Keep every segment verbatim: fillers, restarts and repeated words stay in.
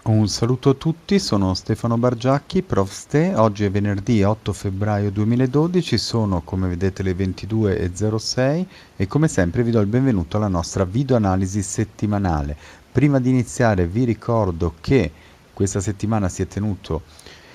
Un saluto a tutti, sono Stefano Bargiacchi, Prof Ste. Oggi è venerdì otto febbraio duemiladodici, sono come vedete le ventidue e zero sei e come sempre vi do il benvenuto alla nostra videoanalisi settimanale. Prima di iniziare vi ricordo che questa settimana si è tenuto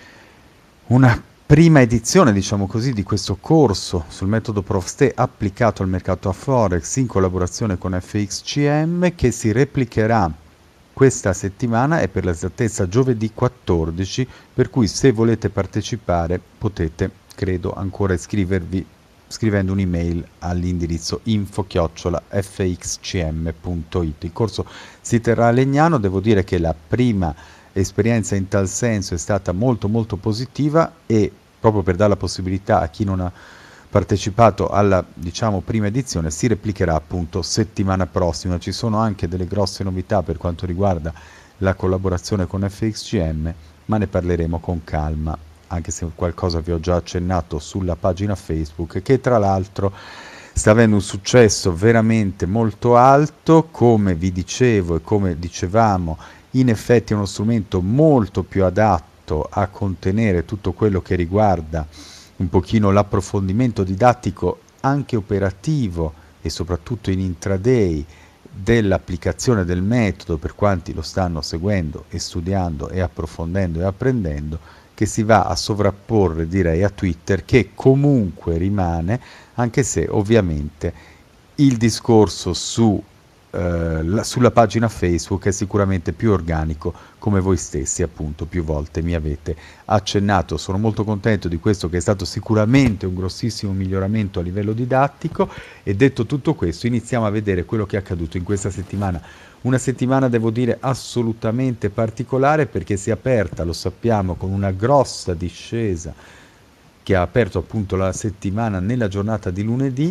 una prima edizione, diciamo così, di questo corso sul metodo Prof Ste applicato al mercato a Forex in collaborazione con F X C M che si replicherà questa settimana e per l'esattezza giovedì quattordici, per cui se volete partecipare potete, credo, ancora iscrivervi scrivendo un'email all'indirizzo info chiocciola f x c m punto it. Il corso si terrà a Legnano, devo dire che la prima esperienza in tal senso è stata molto molto positiva e proprio per dare la possibilità a chi non ha partecipato alla, diciamo, prima edizione, si replicherà appunto settimana prossima. Ci sono anche delle grosse novità per quanto riguarda la collaborazione con F X C M, ma ne parleremo con calma, anche se qualcosa vi ho già accennato sulla pagina Facebook, che tra l'altro sta avendo un successo veramente molto alto. Come vi dicevo e come dicevamo, in effetti è uno strumento molto più adatto a contenere tutto quello che riguarda un pochino l'approfondimento didattico anche operativo e soprattutto in intraday dell'applicazione del metodo per quanti lo stanno seguendo e studiando e approfondendo e apprendendo, che si va a sovrapporre, direi, a Twitter, che comunque rimane, anche se ovviamente il discorso su, eh, la, sulla pagina Facebook è sicuramente più organico, come voi stessi appunto più volte mi avete accennato. Sono molto contento di questo, che è stato sicuramente un grossissimo miglioramento a livello didattico. E detto tutto questo, iniziamo a vedere quello che è accaduto in questa settimana. Una settimana, devo dire, assolutamente particolare, perché si è aperta, lo sappiamo, con una grossa discesa che ha aperto appunto la settimana nella giornata di lunedì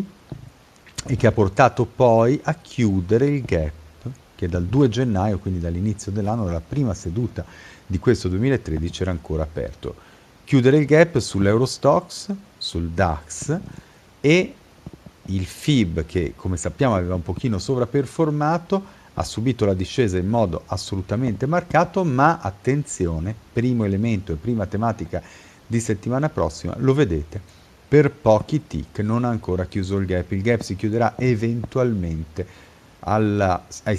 e che ha portato poi a chiudere il gap che dal due gennaio, quindi dall'inizio dell'anno, dalla prima seduta di questo duemilatredici, era ancora aperto. Chiudere il gap sull'Eurostoxx, sul DAX, e il F I B, che come sappiamo aveva un pochino sovraperformato, ha subito la discesa in modo assolutamente marcato, ma attenzione, primo elemento e prima tematica di settimana prossima, lo vedete, per pochi tick non ha ancora chiuso il gap. Il gap si chiuderà eventualmente alla, ai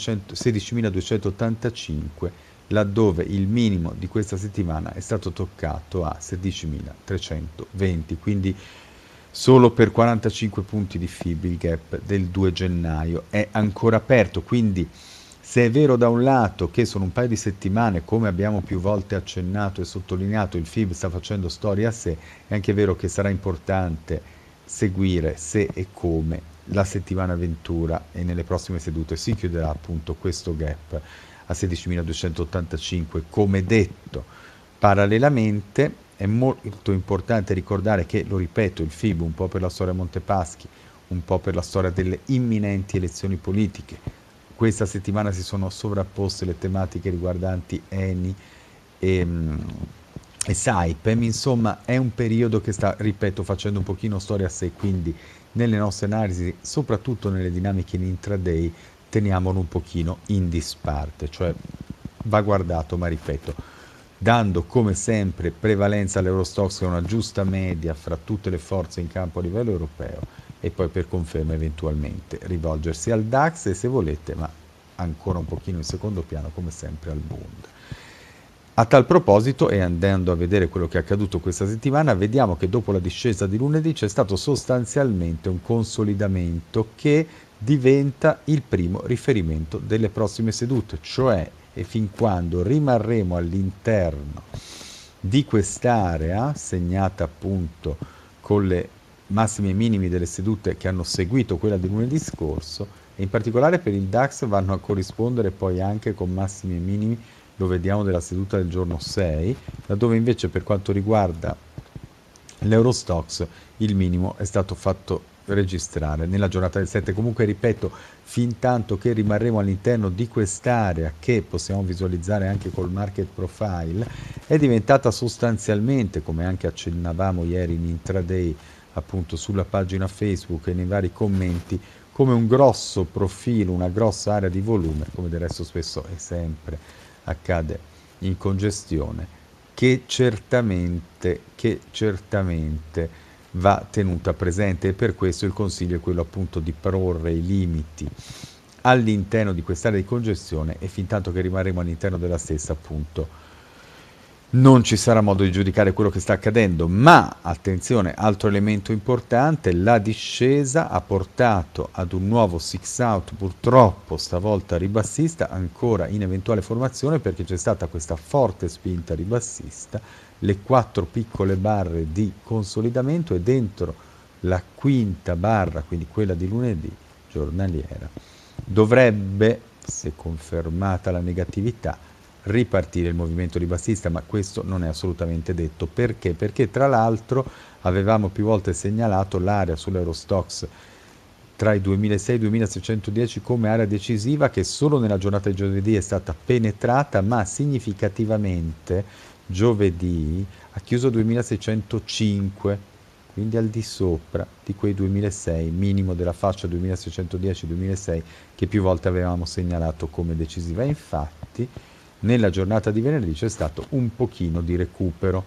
sedicimiladuecentottantacinque, laddove il minimo di questa settimana è stato toccato a sedicimilatrecentoventi, quindi solo per quarantacinque punti di F I B il gap del due gennaio è ancora aperto. Quindi se è vero da un lato che sono un paio di settimane, come abbiamo più volte accennato e sottolineato, il F I B sta facendo storia a sé, è anche vero che sarà importante seguire se e come la settimana ventura e nelle prossime sedute si chiuderà appunto questo gap a sedicimiladuecentottantacinque. Come detto, parallelamente è molto importante ricordare che, lo ripeto, il F I B, un po' per la storia Montepaschi, un po' per la storia delle imminenti elezioni politiche, questa settimana si sono sovrapposte le tematiche riguardanti Eni e, e Saipem. Insomma, è un periodo che sta, ripeto, facendo un pochino storia a sé, quindi nelle nostre analisi, soprattutto nelle dinamiche in intraday, teniamolo un pochino in disparte, cioè va guardato, ma ripeto, dando come sempre prevalenza all'Eurostoxx, che è una giusta media fra tutte le forze in campo a livello europeo, e poi per conferma eventualmente rivolgersi al DAX e, se volete, ma ancora un pochino in secondo piano, come sempre al Bund. A tal proposito, e andando a vedere quello che è accaduto questa settimana, vediamo che dopo la discesa di lunedì c'è stato sostanzialmente un consolidamento che diventa il primo riferimento delle prossime sedute, cioè, e fin quando rimarremo all'interno di quest'area, segnata appunto con le massimi e minimi delle sedute che hanno seguito quella di lunedì scorso, e in particolare per il DAX vanno a corrispondere poi anche con massimi e minimi, lo vediamo, della seduta del giorno sei, laddove invece per quanto riguarda l'Eurostoxx il minimo è stato fatto registrare nella giornata del sette. Comunque, ripeto, fin tanto che rimarremo all'interno di quest'area, che possiamo visualizzare anche col market profile, è diventata sostanzialmente, come anche accennavamo ieri in intraday appunto sulla pagina Facebook e nei vari commenti, come un grosso profilo, una grossa area di volume, come del resto spesso è sempre accade in congestione, che certamente, che certamente va tenuta presente, e per questo il consiglio è quello appunto di porre i limiti all'interno di quest'area di congestione, e fin tanto che rimarremo all'interno della stessa appunto non ci sarà modo di giudicare quello che sta accadendo. Ma attenzione, altro elemento importante: la discesa ha portato ad un nuovo six out, purtroppo stavolta ribassista, ancora in eventuale formazione, perché c'è stata questa forte spinta ribassista, le quattro piccole barre di consolidamento, e dentro la quinta barra, quindi quella di lunedì giornaliera, dovrebbe, se confermata la negatività, ripartire il movimento ribassista, ma questo non è assolutamente detto. Perché? Perché tra l'altro avevamo più volte segnalato l'area sull'Eurostoxx tra i duemilasei e i duemilaseicentodieci come area decisiva, che solo nella giornata di giovedì è stata penetrata, ma significativamente giovedì ha chiuso duemilaseicentocinque, quindi al di sopra di quei duemilasei, minimo della fascia duemilaseicentodieci duemilasei, che più volte avevamo segnalato come decisiva. E infatti nella giornata di venerdì c'è stato un pochino di recupero,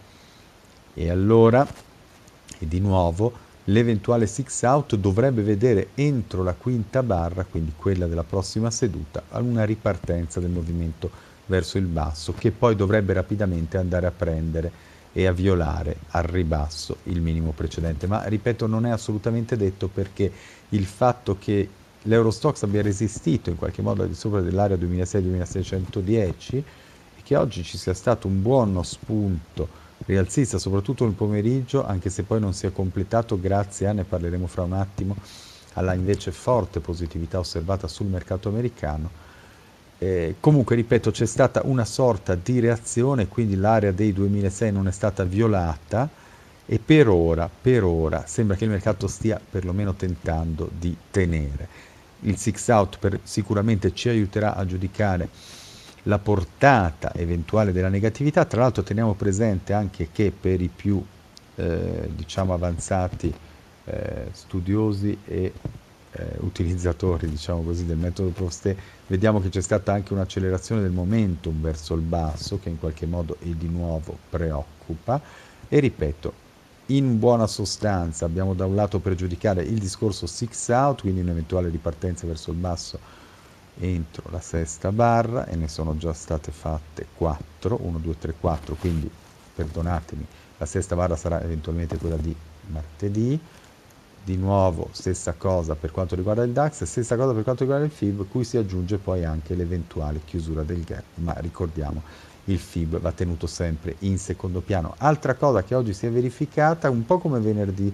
e allora, e di nuovo, l'eventuale six out dovrebbe vedere entro la quinta barra, quindi quella della prossima seduta, una ripartenza del movimento verso il basso, che poi dovrebbe rapidamente andare a prendere e a violare al ribasso il minimo precedente. Ma ripeto, non è assolutamente detto, perché il fatto che l'Eurostoxx abbia resistito in qualche modo al di sopra dell'area duemilasei duemilaseicentodieci, e che oggi ci sia stato un buono spunto rialzista, soprattutto nel pomeriggio, anche se poi non si è completato grazie a, ne parleremo fra un attimo, alla invece forte positività osservata sul mercato americano. Eh, comunque, ripeto, c'è stata una sorta di reazione, quindi l'area dei duemilasei non è stata violata, e per ora, per ora sembra che il mercato stia perlomeno tentando di tenere. Il six out per, sicuramente ci aiuterà a giudicare la portata eventuale della negatività. Tra l'altro teniamo presente anche che per i più eh, diciamo avanzati eh, studiosi e eh, utilizzatori, diciamo così, del metodo Prof-Ste, vediamo che c'è stata anche un'accelerazione del momentum verso il basso, che in qualche modo e di nuovo preoccupa. E ripeto, in buona sostanza abbiamo da un lato per giudicare il discorso six out, quindi un'eventuale ripartenza verso il basso entro la sesta barra, e ne sono già state fatte quattro, uno, due, tre, quattro, quindi perdonatemi, la sesta barra sarà eventualmente quella di martedì. Di nuovo stessa cosa per quanto riguarda il DAX, stessa cosa per quanto riguarda il F I B, cui si aggiunge poi anche l'eventuale chiusura del gap, ma ricordiamo, il F I B va tenuto sempre in secondo piano. Altra cosa che oggi si è verificata, un po' come venerdì,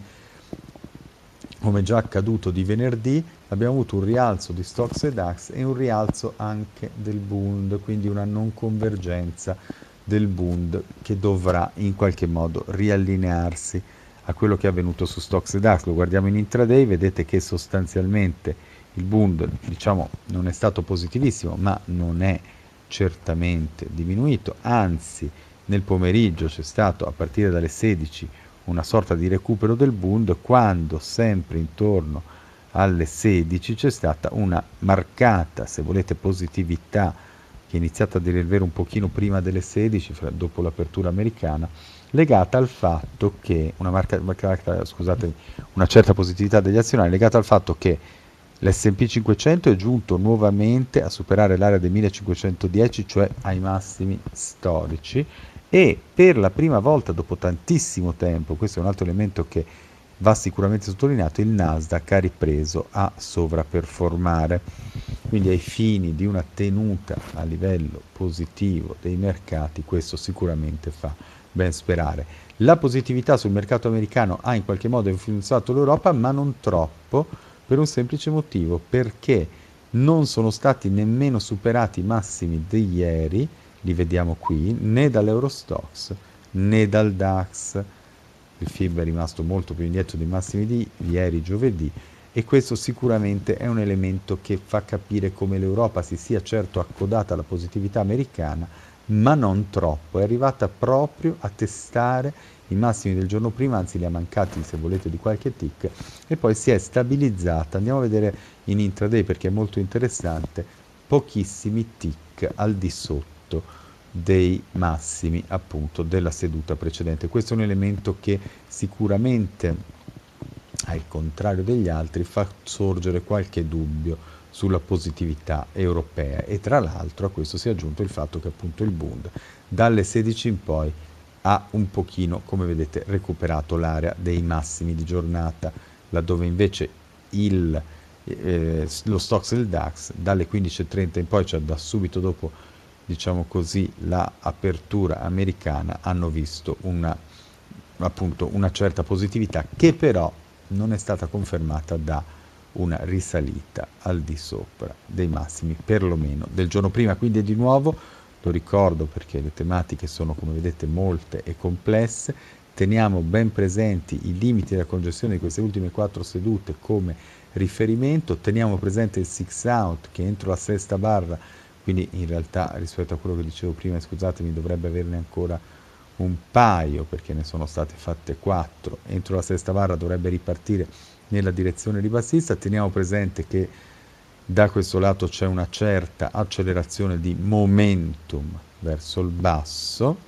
come già accaduto di venerdì, abbiamo avuto un rialzo di Stoxx e DAX e un rialzo anche del Bund, quindi una non convergenza del Bund che dovrà in qualche modo riallinearsi a quello che è avvenuto su Stoxx e DAX. Lo guardiamo in intraday, vedete che sostanzialmente il Bund, diciamo, non è stato positivissimo, ma non è certamente diminuito, anzi nel pomeriggio c'è stato, a partire dalle sedici, una sorta di recupero del Bund, quando sempre intorno alle sedici c'è stata una marcata, se volete, positività, che è iniziata a dire il vero un pochino prima delle sedici, dopo l'apertura americana, legata al fatto che, una, marca, marcata, scusate, una certa positività degli azionari, legata al fatto che l'S and P cinquecento è giunto nuovamente a superare l'area dei millecinquecentodieci, cioè ai massimi storici, e per la prima volta dopo tantissimo tempo, questo è un altro elemento che va sicuramente sottolineato, il Nasdaq ha ripreso a sovraperformare, quindi ai fini di una tenuta a livello positivo dei mercati questo sicuramente fa ben sperare. La positività sul mercato americano ha in qualche modo influenzato l'Europa, ma non troppo, per un semplice motivo, perché non sono stati nemmeno superati i massimi di ieri, li vediamo qui, né dall'Eurostoxx né dal DAX. Il F I B è rimasto molto più indietro dei massimi di ieri giovedì, e questo sicuramente è un elemento che fa capire come l'Europa si sia certo accodata alla positività americana, ma non troppo. È arrivata proprio a testare i massimi del giorno prima, anzi li ha mancati, se volete, di qualche tick, e poi si è stabilizzata. Andiamo a vedere in intraday perché è molto interessante, pochissimi tick al di sotto rispetto dei massimi appunto della seduta precedente. Questo è un elemento che sicuramente, al contrario degli altri, fa sorgere qualche dubbio sulla positività europea, e tra l'altro a questo si è aggiunto il fatto che appunto il Bund dalle sedici in poi ha un pochino, come vedete, recuperato l'area dei massimi di giornata, laddove invece il, eh, lo Stoxx e il DAX dalle quindici e trenta in poi, cioè da subito dopo, diciamo così, l'apertura americana, hanno visto una, appunto, una certa positività, che però non è stata confermata da una risalita al di sopra dei massimi, perlomeno del giorno prima. Quindi di nuovo, lo ricordo perché le tematiche sono, come vedete, molte e complesse, teniamo ben presenti i limiti della congestione di queste ultime quattro sedute come riferimento, teniamo presente il six out che entro la sesta barra, quindi in realtà rispetto a quello che dicevo prima, scusatemi, dovrebbe averne ancora un paio perché ne sono state fatte quattro, entro la sesta barra dovrebbe ripartire nella direzione ribassista. Teniamo presente che da questo lato c'è una certa accelerazione di momentum verso il basso,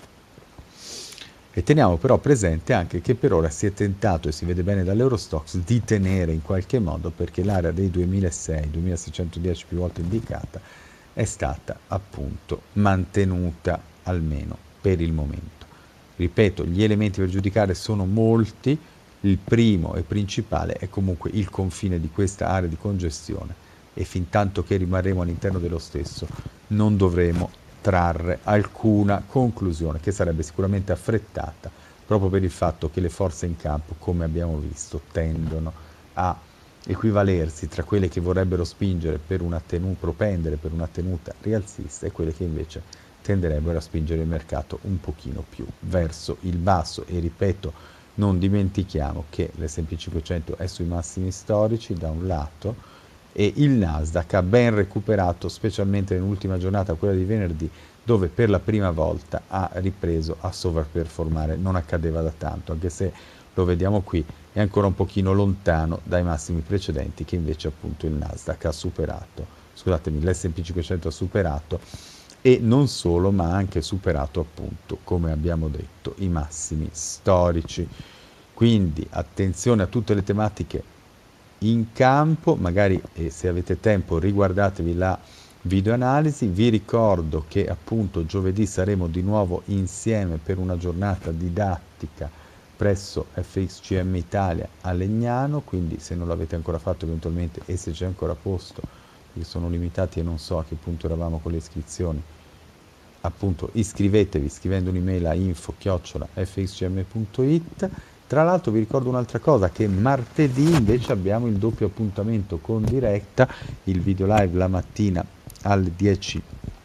e teniamo però presente anche che per ora si è tentato, e si vede bene dall'Eurostoxx, di tenere in qualche modo, perché l'area dei duemilasei duemilaseicentodieci più volte indicata è stata appunto mantenuta, almeno per il momento. Ripeto, gli elementi per giudicare sono molti, il primo e principale è comunque il confine di questa area di congestione, e fin tanto che rimarremo all'interno dello stesso non dovremo trarre alcuna conclusione, che sarebbe sicuramente affrettata, proprio per il fatto che le forze in campo, come abbiamo visto, tendono a equivalersi tra quelle che vorrebbero spingere per una tenuta, propendere per una tenuta rialzista, e quelle che invece tenderebbero a spingere il mercato un pochino più verso il basso. E ripeto, non dimentichiamo che l'S and P cinquecento è sui massimi storici da un lato, e il Nasdaq ha ben recuperato, specialmente nell'ultima giornata, quella di venerdì, dove per la prima volta ha ripreso a sovraperformare. Non accadeva da tanto, anche se lo vediamo qui, è ancora un pochino lontano dai massimi precedenti che invece appunto il Nasdaq ha superato, scusatemi, l'S and P cinquecento ha superato, e non solo, ma ha anche superato appunto, come abbiamo detto, i massimi storici. Quindi attenzione a tutte le tematiche in campo, magari eh, se avete tempo riguardatevi la videoanalisi. Vi ricordo che appunto giovedì saremo di nuovo insieme per una giornata didattica presso F X C M Italia a Legnano, quindi se non l'avete ancora fatto eventualmente, e se c'è ancora posto, perché sono limitati e non so a che punto eravamo con le iscrizioni, appunto iscrivetevi scrivendo un'email a info chiocciola f x c m punto i t. Tra l'altro vi ricordo un'altra cosa, che martedì invece abbiamo il doppio appuntamento con Diretta, il video live la mattina alle dieci,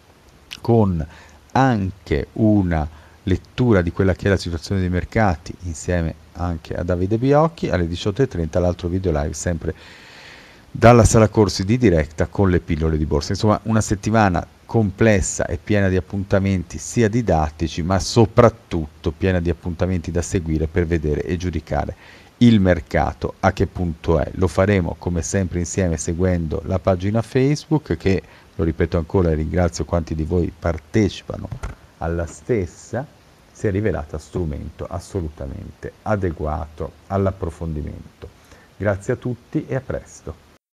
con anche una lettura di quella che è la situazione dei mercati insieme anche a Davide Biocchi, alle diciotto e trenta l'altro video live sempre dalla sala corsi di Diretta con le pillole di borsa. Insomma, una settimana complessa e piena di appuntamenti sia didattici, ma soprattutto piena di appuntamenti da seguire per vedere e giudicare il mercato a che punto è. Lo faremo come sempre insieme seguendo la pagina Facebook, che, lo ripeto ancora e ringrazio quanti di voi partecipano alla stessa, si è rivelata strumento assolutamente adeguato all'approfondimento. Grazie a tutti e a presto.